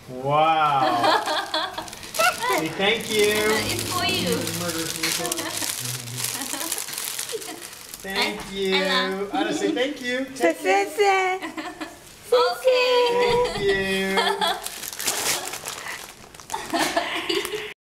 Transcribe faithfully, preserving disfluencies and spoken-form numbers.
Wow. Say thank you. It's for you. Thank you. Anna, say thank you. Say, say, say. Okay.